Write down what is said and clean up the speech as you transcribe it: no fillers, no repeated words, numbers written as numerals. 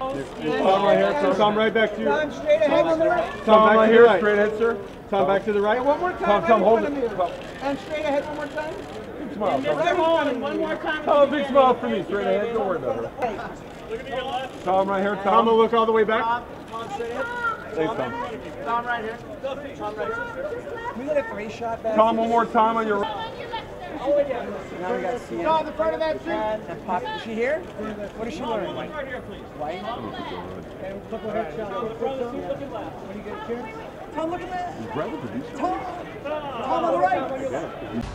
Tom right here. Tom right back to you. Tom straight ahead on the right. Tom right here. Straight ahead, sir. Tom back to the right. One more time. Tom, hold it. And straight ahead one more time. Big smile. Mr. Holland, one more time. Tom, a big smile for me. Straight ahead. Don't worry about her. Look at your left. Tom right here. Tom will look all the way back. Tom straight ahead. Thanks, Tom. Tom right here. Tom right here. We got a 3-shot back. Tom, one more time on your right. Now we got to see it. On the front of that seat. And pop. Is she here? What is she wearing? White. Right here, please. White. Okay, we'll flip a headshot. Front of the seat, looking left. When you get a chance. Tom, look at that. Tom on the right.